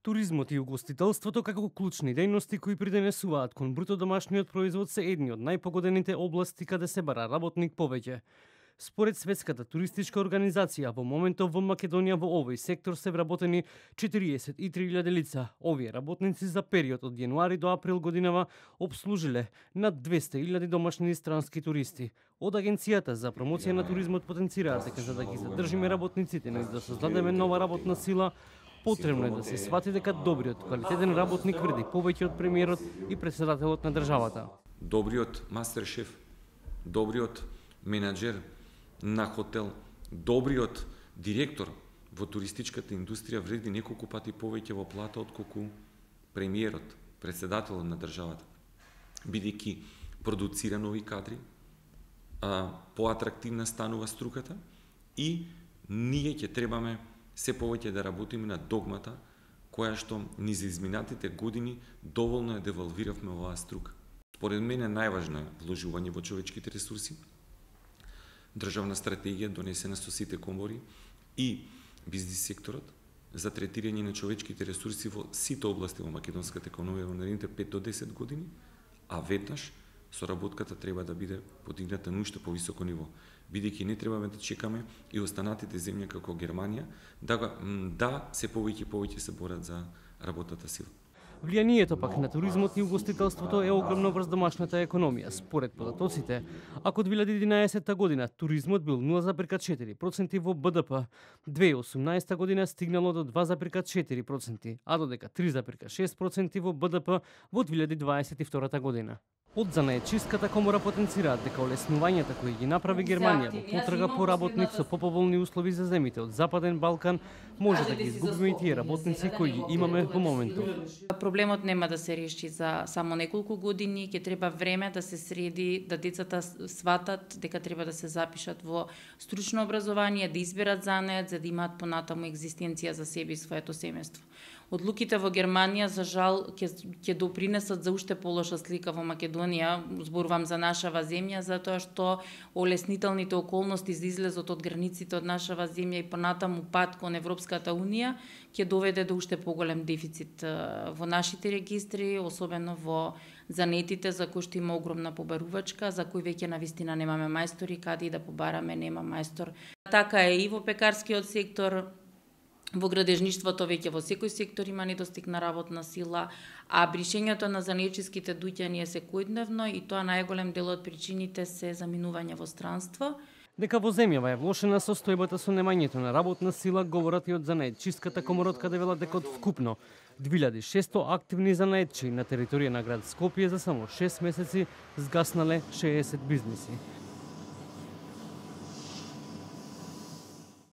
Туризмот и угостителството како клучни дејности кои придонесуваат кон бруто домашниот производ се едни од најпогодените области каде се бара работник повеќе. Според Светската туристичка организација, во моментов во Македонија во овој сектор се вработени 43.000 лица. Овие работници за период од јануари до април годинава обслужиле над 200.000 домашни и странски туристи. Од Агенцијата за промоција на туризмот потенцираат дека за да ги задржиме работниците, но и да создадеме нова работна сила, потребно е да се свати дека добриот, квалитетен работник вреди повеќе од премиерот и претседателот на државата. Добриот мастершеф, добриот менаџер на хотел, добриот директор во туристичката индустрија вреди неколку пати повеќе во плата отколку премиерот, претседателот на државата. Бидејќи продуцира нови кадри, поатрактивна станува струката и ние ќе требаме се повеќе да работиме на догмата која што низ изминатите години доволно ја девалвиравме оваа струка. Според мене најважно е вложување во човечките ресурси, државна стратегија донесена со сите комори и бизнис секторот за третирање на човечките ресурси во сите области во македонската економија во наредните 5 до 10 години, а веднаш соработката треба да биде подигната на уште повисоко ниво, бидејќи не требаме да чекаме и останатите земји како Германија да се повеќе се борат за работната сила. Влијанието пак на туризмот и угостителството е огромно врз домашната економија. Според податоците, ако 2011 година туризмот бил 0,4% во БДП, 2018 година стигнало до 2,4%, а додека 3,6% во БДП во 2022 година. Од занаетчиската комора потенцираат дека олеснувањата кои ги направи Германија во потрага по работник со поповолни услови за земите од Западен Балкан може да ги изгубиме и тие работници кои ги имаме во моментов. Проблемот нема да се реши за само неколку години, ќе треба време да се среди, да децата сватат дека треба да се запишат во стручно образование, да изберат занет за да имаат понатаму екзистенција за себе и своето семејство. Одлуките во Германија за жал ќе допринесат за уште полоша слика во Македонија, зборувам за нашава земја, затоа што олеснителните околности за излезот од границите од нашава земја и понатаму пат кон Европската унија ќе доведе до уште поголем дефицит во нашите регистри, особено во занетите за кои што има огромна побарувачка, за кои веќе навистина немаме мајстори, каде и да побараме нема мајстор. Така е и во пекарскиот сектор. Во градежништвото веќе во секој сектор има недостиг на работна сила, а бришењето на занаетчиските дуќани е секојдневно и тоа најголем дел од причините се заминување во странство. Дека во земјава е влошена состојбата со немањето на работна сила, говорат и од занаетчиската комора, каде велат дека од вкупно 2600 активни занаетчи на територија на град Скопје за само 6 месеци згаснале 60 бизниси.